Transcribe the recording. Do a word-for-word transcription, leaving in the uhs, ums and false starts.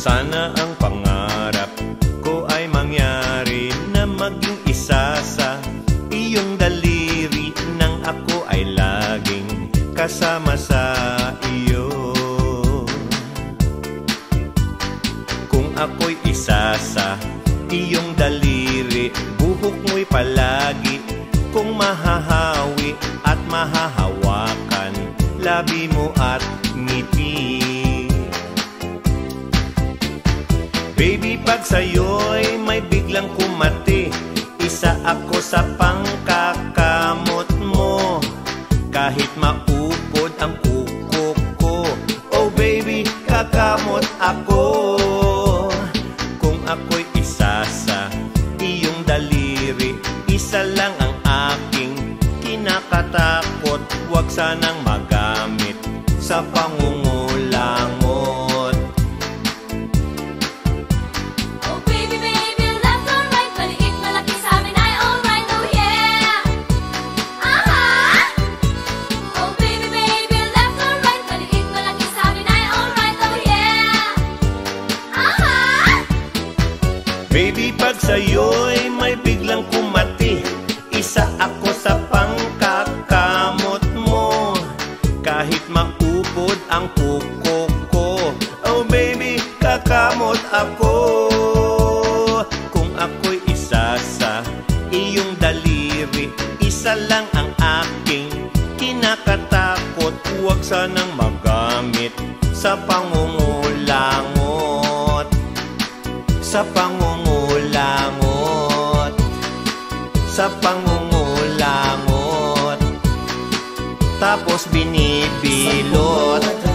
Sana ang pangarap ko ay mangyari na maging isa sa iyong daliri nang ako ay laging kasama sa iyo. Kung ako'y isa sa iyong daliri, buhok mo'y palagi kung mahahawi at mahahawakan, labi mo at ngiti. Baby, pag sa'yo'y may biglang kumati, isa ako sa pangkakamot mo. Kahit maupod ang kuko ko, oh baby, kakamot ako. Kung ako'y isa sa iyong daliri, isa lang ang aking kinakatakot. Huwag sanang magamit sa pangungulangot. Baby, pag sa'yo'y may biglang kumati, isa ako sa pangkakamot mo. Kahit maupod ang kuko ko, oh baby, kakamot ako. Kung ako'y isa sa iyong daliri, isa lang ang aking kinakatakot. Huwag sanang magamit sa pangungulangot. Sa pangungulangot, sa pangungulangot, tapos binibilot.